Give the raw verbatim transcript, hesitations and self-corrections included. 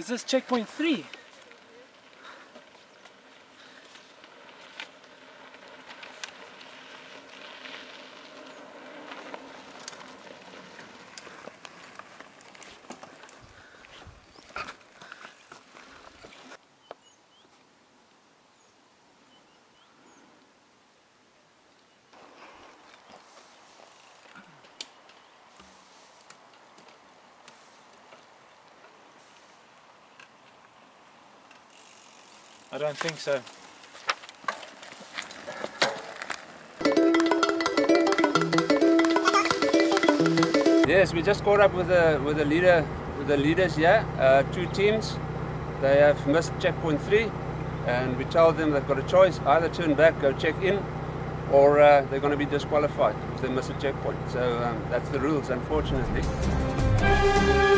Is this checkpoint three? I don't think so. Yes, we just caught up with the with the leader with the leaders here. Uh, two teams. They have missed checkpoint three, and we told them they've got a choice: either turn back, go check in, or uh, they're going to be disqualified if they miss a checkpoint. So um, that's the rules, unfortunately.